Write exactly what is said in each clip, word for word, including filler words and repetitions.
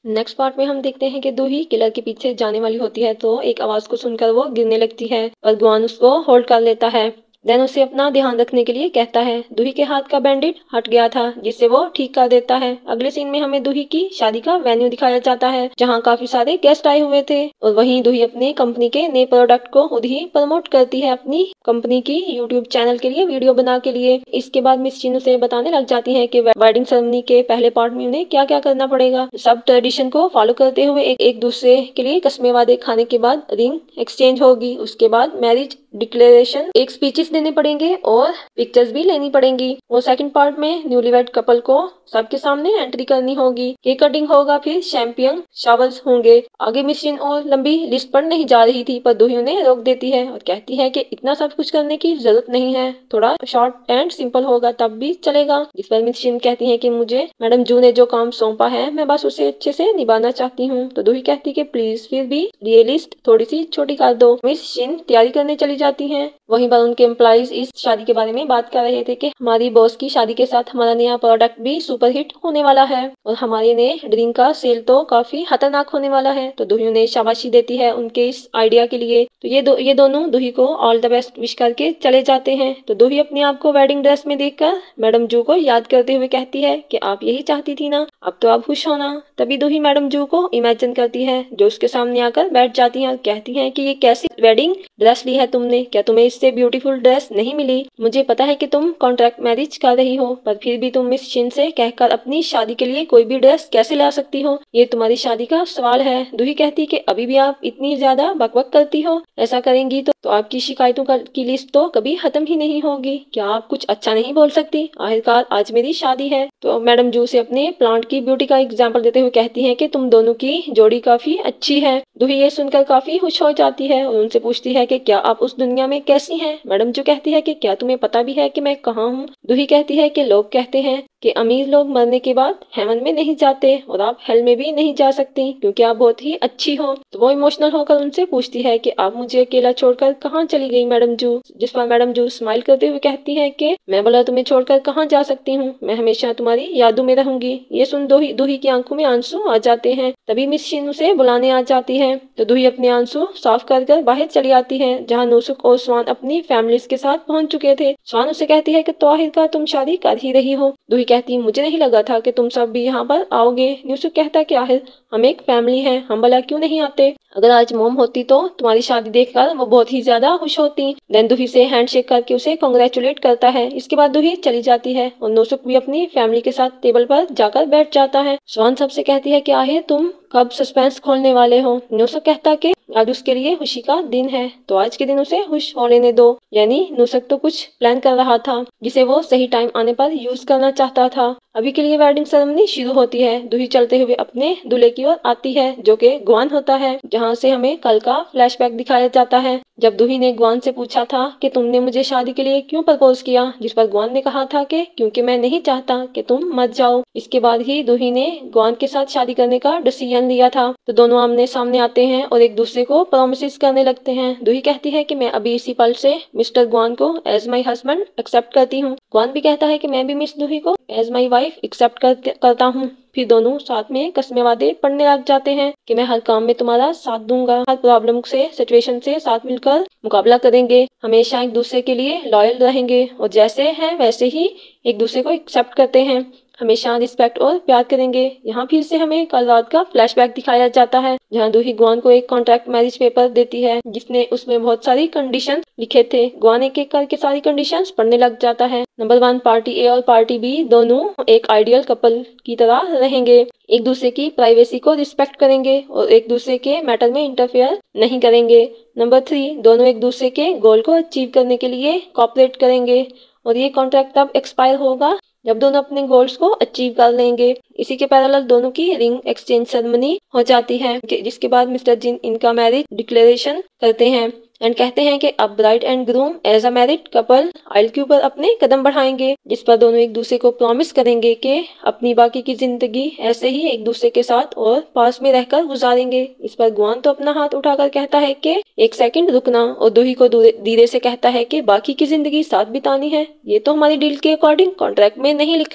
Next part में हम देखते हैं कि दूही किलर के पीछे जाने वाली होती है तो एक आवाज को सुनकर वो गिरने लगती है और गुआन उसको होल्ड कर लेता है। देन उसे अपना ध्यान रखने के लिए कहता है। दूही के हाथ का बैंडेज हट गया था जिससे वो ठीक कर देता है। अगले सीन में हमें दूही की शादी का वेन्यू दिखाया जाता है जहाँ काफी सारे गेस्ट आए हुए थे और वहीं दूही अपनी कंपनी के नए प्रोडक्ट को खुद ही प्रमोट करती है अपनी कंपनी की यूट्यूब चैनल के लिए वीडियो बना के लिए। इसके बाद मिस चिन उसे बताने लग जाती है कि वेडिंग सेरेमनी के पहले पार्ट में उन्हें क्या क्या करना पड़ेगा। सब ट्रेडिशन को फॉलो करते हुए एक, एक दूसरे के लिए कस्मे वादे खाने के बाद रिंग एक्सचेंज होगी। उसके बाद मैरिज डिक्लेरेशन, एक स्पीचेस देने पड़ेंगे और पिक्चर्स भी लेनी पड़ेंगी। और सेकंड पार्ट में न्यूलीवेड कपल को सबके सामने एंट्री करनी होगी, केक कटिंग होगा, फिर शैंपियन शावर्स होंगे। आगे मिशन और लंबी लिस्ट पर नहीं जा रही थी पर दूही उन्हें रोक देती है और कहती है कि इतना सब कुछ करने की जरूरत नहीं है, थोड़ा शॉर्ट एंड सिंपल होगा तब भी चलेगा। जिस पर मिशन कहती है कि मुझे मैडम जू ने जो काम सौंपा है मैं बस उसे अच्छे से निभाना चाहती हूँ। तो दूही कहती है कि प्लीज फिर भी रियलिस्ट थोड़ी सी छोटी कर दो। मिस शिन तैयारी करने चली जाती हैं। वहीं पर उनके एम्प्लॉइज इस शादी के बारे में बात कर रहे थे कि हमारी बॉस की शादी के साथ हमारा नया प्रोडक्ट भी सुपर हिट होने वाला है और हमारे नए ड्रिंक का सेल तो काफी खतरनाक होने वाला है। तो दूही उन्हें शाबाशी देती है उनके इस आइडिया के लिए। तो ये दो ये दोनों दूही को ऑल द बेस्ट विश करके चले जाते हैं। तो दूही अपने आप को वेडिंग ड्रेस में देखकर मैडम जू को याद करते हुए कहती है कि आप यही चाहती थी ना, अब तो आप खुश होना। तभी दूही मैडम जू को इमेजिन करती है जो उसके सामने आकर बैठ जाती है और कहती है कि ये कैसी वेडिंग ड्रेस ली है तुमने, क्या तुम्हें इससे ब्यूटीफुल ड्रेस नहीं मिली? मुझे पता है कि तुम कॉन्ट्रैक्ट मैरिज कर रही हो पर फिर भी तुम मिस शिन से कहकर अपनी शादी के लिए कोई भी ड्रेस कैसे ला सकती हो? ये तुम्हारी शादी का सवाल है। दूही कहती कि अभी भी आप इतनी ज्यादा बकबक करती हो, ऐसा करेंगी तो, तो आपकी शिकायतों की लिस्ट तो कभी खत्म ही नहीं होगी। क्या आप कुछ अच्छा नहीं बोल सकती? आखिरकार आज मेरी शादी है। तो मैडम जू से अपने प्लांट की ब्यूटी का एग्जाम्पल देते हुए कहती है कि तुम दोनों की जोड़ी काफी अच्छी है। दूही ये सुनकर काफी खुश हो जाती है और उनसे पूछती है कि क्या आप उस दुनिया में कैसी हैं? मैडम जो कहती है कि क्या तुम्हें पता भी है कि मैं कहाँ हूँ? दूही कहती है कि लोग कहते हैं कि अमीर लोग मरने के बाद हेवन में नहीं जाते और आप हेल में भी नहीं जा सकती क्योंकि आप बहुत ही अच्छी हो। तो वो इमोशनल होकर उनसे पूछती है कि आप मुझे अकेला छोड़कर कहाँ चली गई मैडम जू? जिस पर मैडम जू स्माइल करते हुए कहती है कि मैं बोला तुम्हें छोड़कर कहाँ जा सकती हूँ, मैं हमेशा तुम्हारी यादों में रहूंगी। ये सुन दूही दूही की आंखों में आंसू आ जाते हैं। तभी मिस शिन उसे बुलाने आ जाती है तो दूही अपने आंसू साफ कर कर बाहर चली आती है जहाँ नूसुक और स्वान अपनी फैमिलीज के साथ पहुंच चुके थे। स्वान उसे कहती है कि तो आखिरकार तुम शादी कर ही रही हो। दूही कहती मुझे नहीं लगा था कि तुम सब भी यहाँ पर आओगे। न्यूसुक कहता है कि आखिर हम एक फैमिली है, हम भला क्यों नहीं आते? अगर आज मोम होती तो तुम्हारी शादी देखकर वो बहुत ही ज्यादा खुश होती। देन दूही से हैंडशेक करके उसे कांग्रेचुलेट करता है। इसके बाद दूही चली जाती है और नूसुक भी अपनी फैमिली के साथ टेबल पर जाकर बैठ जाता है। स्वान सबसे कहती है कि आखिर तुम कब सस्पेंस खोलने वाले हो? नूसुक कहता कि आज उसके लिए खुशी का दिन है तो आज के दिन उसे खुश हो लेने दो। यानी नूसुक तो कुछ प्लान कर रहा था जिसे वो सही टाइम आने पर यूज करना चाहता था। अभी के लिए वेडिंग सेरेमनी शुरू होती है। दूही चलते हुए अपने दूल्हे की ओर आती है जो कि गुआन होता है जहाँ से हमें कल का फ्लैशबैक दिखाया जाता है जब दूही ने गुआन से पूछा था कि तुमने मुझे शादी के लिए क्यों प्रपोज किया, जिस पर गुआन ने कहा था कि क्योंकि मैं नहीं चाहता कि तुम मत जाओ। इसके बाद ही दूही ने गुआन के साथ शादी करने का डिसीजन लिया था। तो दोनों आमने सामने आते हैं और एक दूसरे को प्रॉमिसेस करने लगते हैं। दूही कहती है कि मैं अभी इसी पल से मिस्टर गुआन को एज माई हस्बैंड एक्सेप्ट करती हूँ। गुआन भी कहता है कि मैं भी मिस दूही को एज माई वाइफ एक्सेप्ट करता हूँ। फिर दोनों साथ में कस्मे वादे पढ़ने लग जाते हैं कि मैं हर काम में तुम्हारा साथ दूंगा, हर प्रॉब्लम से सिचुएशन से साथ मिलकर मुकाबला करेंगे, हमेशा एक दूसरे के लिए लॉयल रहेंगे और जैसे हैं वैसे ही एक दूसरे को एक्सेप्ट करते हैं, हमेशा रिस्पेक्ट और प्यार करेंगे। यहाँ फिर से हमें कल रात का फ्लैशबैक दिखाया जाता है जहाँ दूही गुआन को एक कॉन्ट्रैक्ट मैरिज पेपर देती है जिसने उसमें बहुत सारी कंडीशन लिखे थे। गुआन एक एक करके सारी कंडीशंस पढ़ने लग जाता है। नंबर वन, पार्टी ए और पार्टी बी दोनों एक आइडियल कपल की तरह रहेंगे, एक दूसरे की प्राइवेसी को रिस्पेक्ट करेंगे और एक दूसरे के मैटर में इंटरफेयर नहीं करेंगे। नंबर थ्री, दोनों एक दूसरे के गोल को अचीव करने के लिए कोऑपरेट करेंगे और ये कॉन्ट्रैक्ट तब एक्सपायर होगा जब दोनों अपने गोल्स को अचीव कर लेंगे। इसी के पैरेलल दोनों की रिंग एक्सचेंज सेरेमनी हो जाती है जिसके बाद मिस्टर जिन इनका मैरिज डिक्लेरेशन करते हैं एंड कहते हैं कि अब bride and groom as a married couple aisle के ऊपर अपने कदम बढ़ाएंगे, जिस पर दोनों एक दूसरे को प्रॉमिस करेंगे कि अपनी बाकी की जिंदगी ऐसे ही एक दूसरे के साथ और पास में रहकर गुजारेंगे। इस पर गुआन तो अपना हाथ उठाकर कहता है कि एक सेकंड रुकना और दूही को धीरे से कहता है कि बाकी की जिंदगी साथ बितानी है, ये तो हमारी डील के अकॉर्डिंग कॉन्ट्रैक्ट में नहीं लिखा था।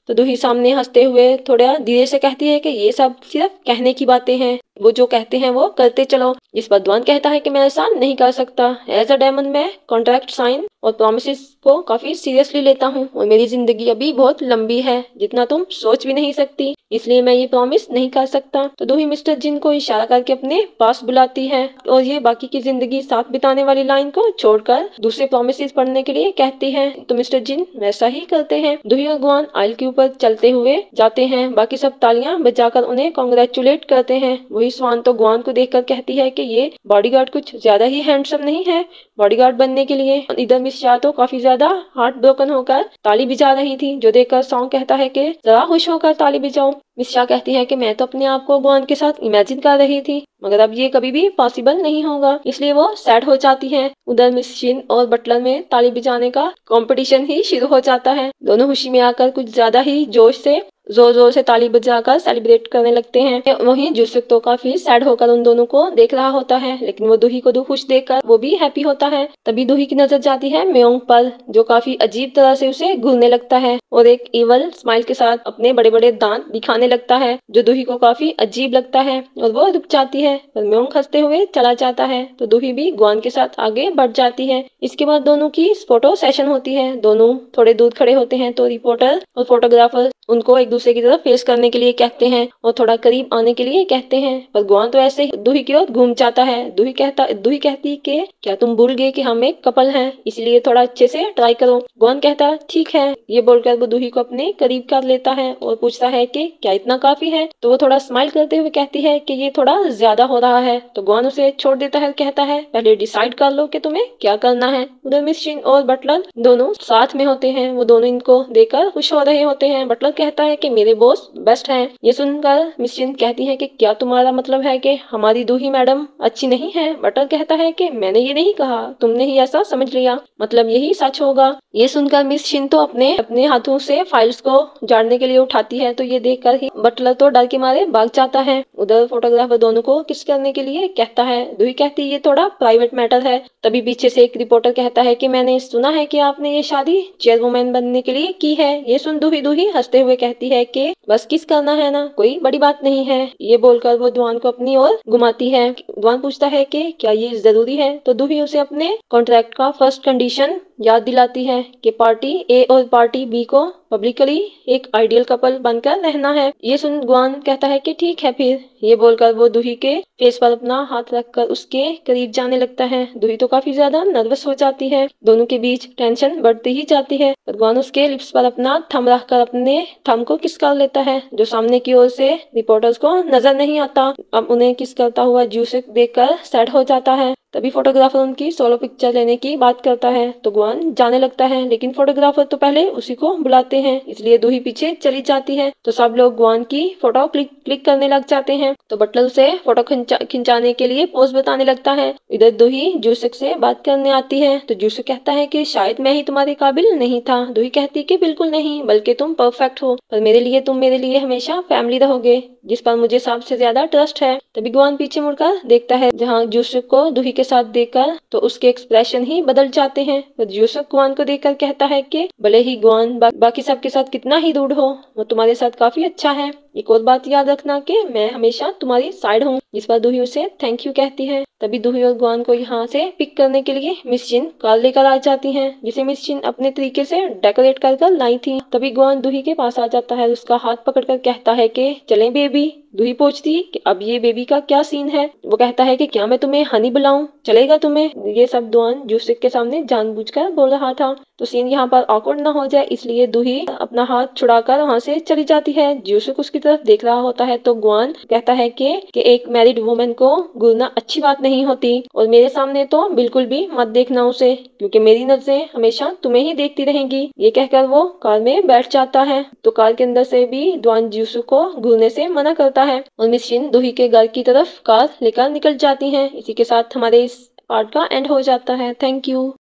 तो दूही सामने हंसते हुए थोड़ा धीरे से कहती है कि ये सब सिर्फ कहने की बातें हैं, वो जो कहते हैं वो करते चलो। इस पर द्वान कहता है कि मैं ऐसा नहीं कर सकता। एज अ डायमंड मैं कॉन्ट्रैक्ट साइन और प्रॉमिसेस को काफी सीरियसली लेता हूँ और मेरी जिंदगी अभी बहुत लंबी है, जितना तुम सोच भी नहीं सकती, इसलिए मैं ये प्रॉमिस नहीं कर सकता। तो दूही मिस्टर जिन को इशारा करके अपने पास बुलाती है और ये बाकी की जिंदगी साथ बिताने वाली लाइन को छोड़कर दूसरे प्रॉमिसेस पढ़ने के लिए कहती है। तो मिस्टर जिन वैसा ही करते हैं। दूही और ग्वान आइल के ऊपर चलते हुए जाते हैं। बाकी सब तालियां बजाकर उन्हें कॉन्ग्रेचुलेट करते हैं। वही स्वान तो ग्वान को देखकर कहती है कि ये बॉडीगार्ड कुछ ज्यादा ही हैंडसम नहीं है बॉडीगार्ड बनने के लिए। इधर मिस शाह तो काफी ज्यादा हार्ट ब्रोकन होकर ताली बजा रही थी, जो देखकर सॉन्ग कहता है कि जरा खुश होकर ताली बजाओ। मिस शाह कहती है कि मैं तो अपने आप को ग्वान के साथ इमेजिन कर रही थी, मगर अब ये कभी भी पॉसिबल नहीं होगा, इसलिए वो सैड हो जाती है। उधर मिस शिन और बटलर में ताली बजाने का कंपटीशन ही शुरू हो जाता है। दोनों खुशी में आकर कुछ ज्यादा ही जोश से जोर जोर से ताली बजाकर सेलिब्रेट करने लगते हैं। वहीं जूसुक तो काफी सैड होकर उन दोनों को देख रहा होता है, लेकिन वो दूही को दो खुश देखकर वो भी हैप्पी होता है। तभी दूही की नजर जाती है म्योंग पर, जो काफी अजीब तरह से उसे घूरने लगता है और एक इवल स्माइल के साथ अपने बड़े बड़े दांत दिखाने लगता है, जो दूही को काफी अजीब लगता है और वो रुक जाती है। पर म्योंग हंसते हुए चला जाता है तो दूही भी ग्वान के साथ आगे बढ़ जाती है। इसके बाद दोनों की फोटो सेशन होती है। दोनों थोड़े दूर खड़े होते हैं तो रिपोर्टर और फोटोग्राफर उनको एक दूसरे की तरफ फेस करने के लिए कहते हैं और थोड़ा करीब आने के लिए कहते हैं, पर ग्वान तो ऐसे ही दूही की ओर घूम जाता है। दूही कहता दूही कहती कि क्या तुम भूल गए कि हम एक कपल हैं, इसलिए थोड़ा अच्छे से ट्राई करो। ग्वान कहता ठीक है। ये बोलकर वो दूही को अपने करीब कर लेता है और पूछता है कि क्या इतना काफी है। तो वो थोड़ा स्माइल करते हुए कहती है कि ये थोड़ा ज्यादा हो रहा है। तो ग्वान उसे छोड़ देता है, कहता है पहले डिसाइड कर लो कि तुम्हें क्या करना है। उधर मिस शिन और बटलर दोनों साथ में होते हैं। वो दोनों इनको देखकर खुश हो रहे होते हैं। बटलर कहता है कि मेरे बॉस बेस्ट हैं। ये सुनकर मिस शिन कहती है कि क्या तुम्हारा मतलब है कि हमारी दूही मैडम अच्छी नहीं है। बटलर कहता है कि मैंने ये नहीं कहा, तुमने ही ऐसा समझ लिया, मतलब यही सच होगा। ये सुनकर मिस शिन तो अपने अपने हाथों से फाइल्स को झाड़ने के लिए उठाती है, तो ये देखकर ही बटलर तो डर के मारे भाग जाता है। उधर फोटोग्राफर दोनों को किस करने के लिए कहता है। दूही कहती है ये थोड़ा प्राइवेट मैटर है। तभी पीछे से एक रिपोर्टर कहता है कि मैंने सुना है कि आपने ये शादी चेयरवुमैन बनने के लिए की है। ये सुन दूही दूही हंसते हुए कहती है कि बस किस करना है ना, कोई बड़ी बात नहीं है। ये बोलकर वो द्वान को अपनी ओर घुमाती है। द्वान पूछता है कि क्या ये जरूरी है। तो दूही उसे अपने कॉन्ट्रैक्ट का फर्स्ट कंडीशन याद दिलाती है कि पार्टी ए और पार्टी बी को पब्लिकली एक आइडियल कपल बनकर रहना है। ये सुन ग्वान कहता है कि ठीक है फिर। ये बोलकर वो दूही के फेस पर अपना हाथ रखकर उसके करीब जाने लगता है। दूही तो काफी ज्यादा नर्वस हो जाती है। दोनों के बीच टेंशन बढ़ती ही जाती है। ग्वान उसके लिप्स पर अपना थंब रखकर अपने थंब को किस कर लेता है, जो सामने की ओर से रिपोर्टर्स को नजर नहीं आता। अब उन्हें किस करता हुआ जूसुक देखकर सैड हो जाता है। तभी फोटोग्राफर उनकी सोलो पिक्चर लेने की बात करता है तो ग्वान जाने लगता है, लेकिन फोटोग्राफर तो पहले उसी को बुलाते हैं, इसलिए दूही पीछे चली जाती है। तो सब लोग ग्वान की फोटो क्लिक क्लिक करने लग जाते हैं। तो बटलर उसे फोटो खिंचा खिंचाने के लिए पोज बताने लगता है। इधर दूही जूसुक से बात करने आती है तो जूसुक कहता है कि शायद मैं ही तुम्हारे काबिल नहीं था। दूही कहती कि बिल्कुल नहीं, बल्कि तुम परफेक्ट हो, पर मेरे लिए तुम मेरे लिए हमेशा फैमिली रहोगे, जिस पर मुझे सबसे ज्यादा ट्रस्ट है। तभी ग्वान पीछे मुड़कर देखता है जहाँ जूसुक को दूही के साथ देखकर तो उसके एक्सप्रेशन ही बदल जाते हैं। तो जूसुक ग्वान को देखकर कहता है कि भले ही ग्वान बा, बाकी सबके साथ कितना ही रूड हो, वो तुम्हारे साथ काफी अच्छा है। एक और बात याद रखना कि मैं हमेशा तुम्हारी साइड हूँ। इस पर दूही उसे थैंक यू कहती है। तभी दूही और ग्वान को यहाँ से पिक करने के लिए मिस चिन कार लेकर आ जाती हैं, जिसे मिस चिन अपने तरीके से डेकोरेट कर कर लाई थी। तभी ग्वान दूही के पास आ जाता है, उसका हाथ पकड़कर कहता है कि चलें बेबी। दूही पूछती कि अब ये बेबी का क्या सीन है। वो कहता है कि क्या मैं तुम्हें हनी बुलाऊं, चलेगा तुम्हें। ये सब ग्वान जूसुक के सामने जानबूझकर बोल रहा था, तो सीन यहाँ पर ऑकवर्ड ना हो जाए इसलिए दूही अपना हाथ छुड़ाकर वहाँ से चली जाती है। जूसुक उसकी तरफ देख रहा होता है तो ग्वान कहता है कि, कि एक मैरिड वुमेन को घूरना अच्छी बात नहीं होती, और मेरे सामने तो बिल्कुल भी मत देखना उसे, क्योंकि मेरी नजरें हमेशा तुम्हें ही देखती रहेंगी। ये कहकर वो कार में बैठ जाता है। तो कार के अंदर से भी ग्वान जूसुक को घूरने से मना करता है और मिस चिन दूही के घर की तरफ कार लेकर निकल जाती है। इसी के साथ हमारे इस पार्ट का एंड हो जाता है। Thank you.